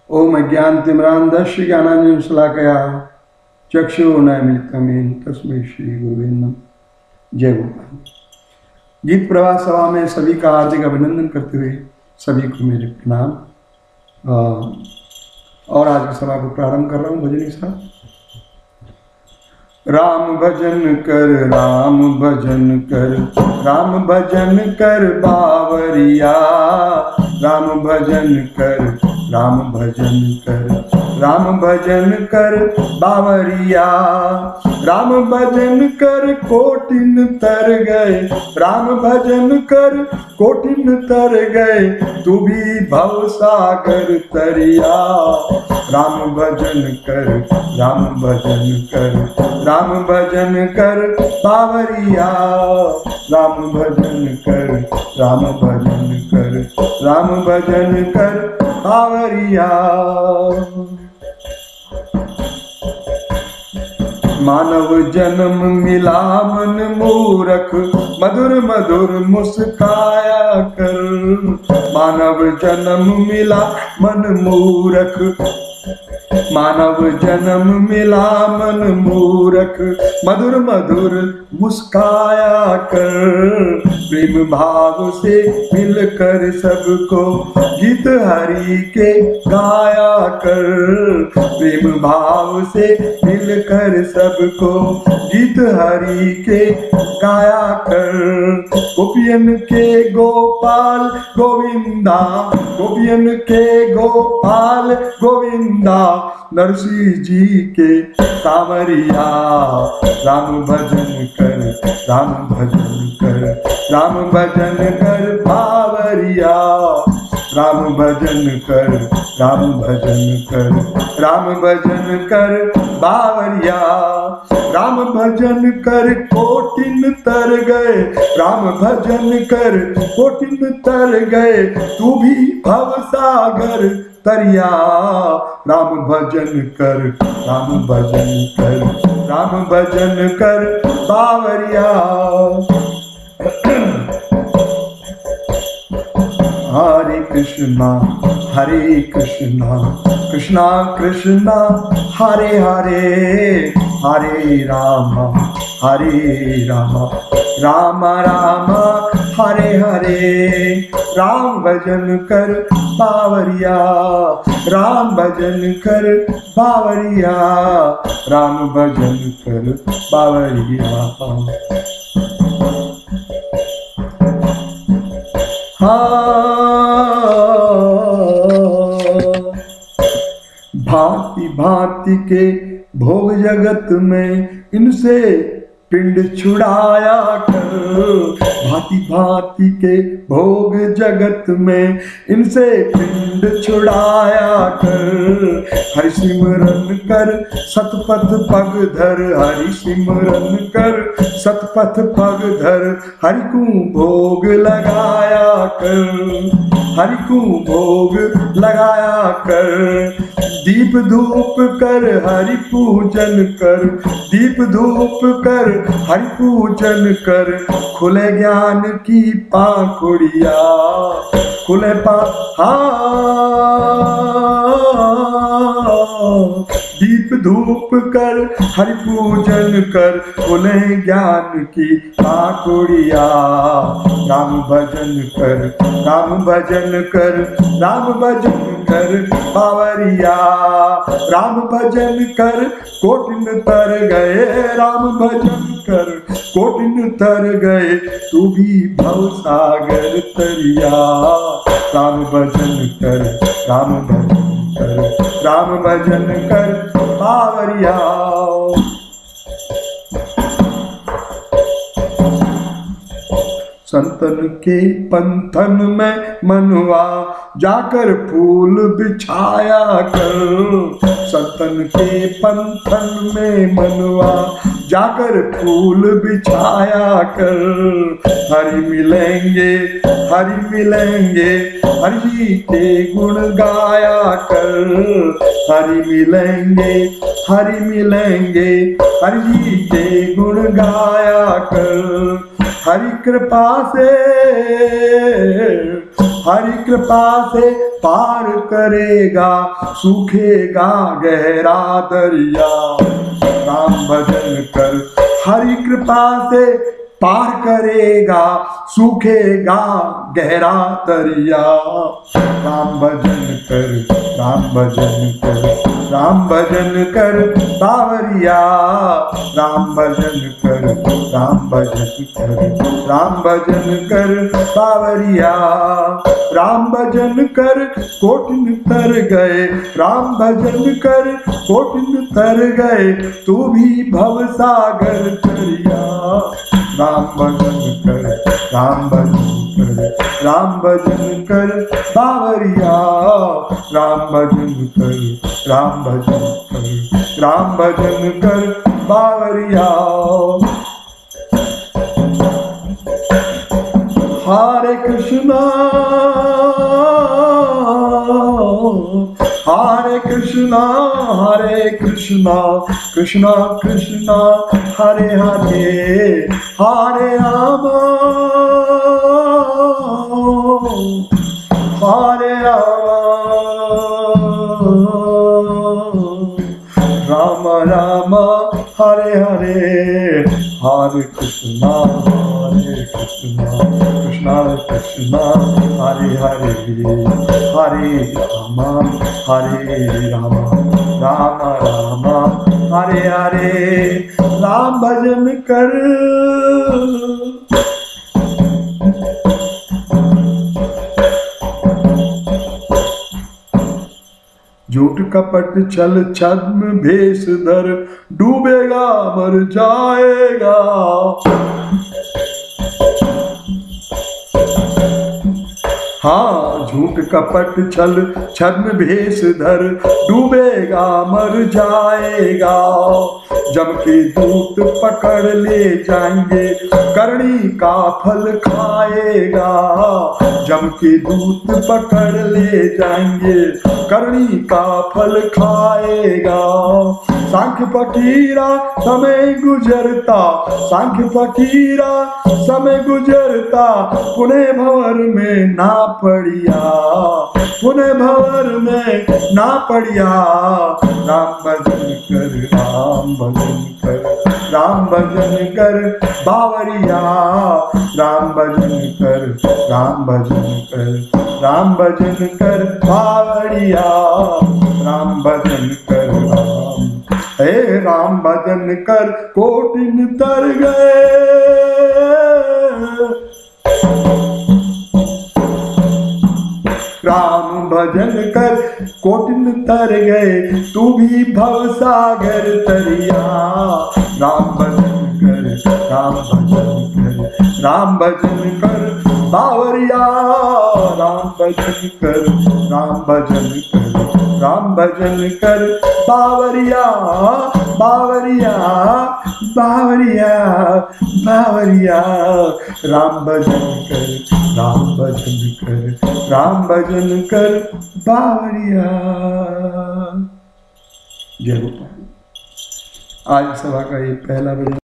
ओम अज्ञानतिमिरान्धस्य ज्ञानाञ्जनं शलाकया चक्षुरुन्मीलितं येन तस्मै श्री गुरुवे नमः। जय गोपाल। गीत प्रभात सभा में सभी का हार्दिक अभिनंदन करते हुए सभी को मेरे प्रणाम। और आज की सभा को प्रारंभ कर रहा हूँ भजन के साथ। राम भजन कर राम भजन कर राम भजन कर बावरिया, राम भजन कर राम भजन कर राम भजन कर बावरिया, राम भजन कर कोटिन तर गए, राम भजन कर कोटिन तर गए, तू भी भव सागर तरिया, राम भजन कर राम भजन कर राम भजन कर बावरिया, राम भजन कर राम भजन कर राम भजन कर बावरिया। मानव जन्म मिला मन मूरख, मधुर मधुर मुस्काया कर, मानव जन्म मिला मन मूरख, मानव जन्म मिला मन मूरख, मधुर मधुर मुस्काया कर, प्रेम भाव से मिलकर सबको गीत हरि के गाया कर, प्रेम भाव से मिलकर सबको गीत हरि के गाया कर। गोपियन के गोपाल गोविंदा, गोपियन के गोपाल गोविंदा, नरसिंह जी के सावरिया, राम भजन कर राम भजन कर राम भजन कर बावरिया, राम भजन कर राम भजन कर राम भजन कर बावरिया, राम भजन कर कोटिन तर गए, राम भजन कर कोटिन तर गए, तू भी भव सागर तरिया, राम भजन कर राम भजन कर राम भजन कर बावरिया। हरे कृष्णा कृष्णा कृष्णा हरे हरे, हरे राम राम राम हरे हरे, राम भजन कर बावरिया, राम भजन कर बावरिया, राम भजन कर बावरिया। भांति भांति के भोग जगत में इनसे पिंड छुड़ाया कर, भांति भांति के भोग जगत में इनसे पिंड छुड़ाया कर, हरि सिमरन कर सतपथ पग धर, हरि सिमरन कर सतपथ पग धर, हरि को भोग लगाया कर, हरि को भोग लगाया कर, दीप धूप कर हरि पूजन कर, दीप धूप कर हरि पूजन कर, खुले ज्ञान की पाखुड़िया, खुले दीप धूप कर हरि पूजन कर, खुले ज्ञान की पाखुड़िया, राम भजन कर राम भजन कर राम भजन कर बावरिया, राम भजन कर कोटिन तर गए, राम भजन कर कोटिन तर गए, तू भी भव सागर तरिया, राम भजन कर राम भजन कर राम भजन कर बावरिया। संतन के पंथन में मनुआ जाकर फूल बिछाया कर, संतन के पंथन में मनुआ जाकर फूल बिछाया कर, हरि मिलेंगे हरि मिलेंगे हरि जी के गुण गाया कर, हरि मिलेंगे हरि मिलेंगे हरि जी के गुण गाया कर, हरि कृपा से पार करेगा, सूखेगा गहरा दरिया। राम भजन कर हरि कृपा से पार करेगा, सूखेगा गहरा दरिया। राम भजन कर, राम भजन कर, राम भजन कर बावरिया। राम भजन कर, राम भजन कर, राम भजन कर बावरिया। राम भजन कर कोटिन तर गए, राम भजन कर कोटिन तर गए, तू भी भव सागर तरिया। राम भजन कर, राम भजन कर, राम भजन कर बावरिया। राम भजन कर, राम भजन कर, राम भजन कर बावरिया। हरे कृष्णा हरे कृष्णा, हरे कृष्णा, कृष्णा कृष्णा हरे हरे, हरे राम, हरे राम, राम राम हरे हरे, हरे कृष्णा, कृष्णा कृष्णा कृष्णा हरे हरे, हरे राम, हरे राम, राम राम हरे हरे। राम भजन कर, झूठ कपट छल छद्म भेष धर, डूबेगा मर जाएगा। हाँ, झूठ कपट छल छद्म भेष धर, डूबेगा मर जाएगा। जम के दूत पकड़ ले जाएंगे, करनी का फल खाएगा। जम के दूत पकड़ ले जाएंगे, करनी का फल खाएगा। सांख्य फकीरा समय गुजरता, सांख्य फकीरा समय गुजरता, पुणे भंवर में ना पड़िया, पुणे भंवर में ना पड़िया। राम भजन कर, राम भजन कर, राम भजन कर बावरिया। राम भजन कर, राम भजन कर, राम भजन कर बावरिया। राम भजन कर, राम, हे राम भजन कर कोटिन तर गए। राम भजन कर कोटिन तर गए, तू भी भव सागर तरिया। राम भजन कर, राम भजन कर, राम भजन कर बावरिया। राम भजन कर, राम भजन कर, राम भजन कर बावरिया, बावरिया, बावरिया, बावरिया। राम भजन कर, राम भजन कर, राम भजन कर बावरिया। जय गोपाल। आज सभा का ये पहला भजन।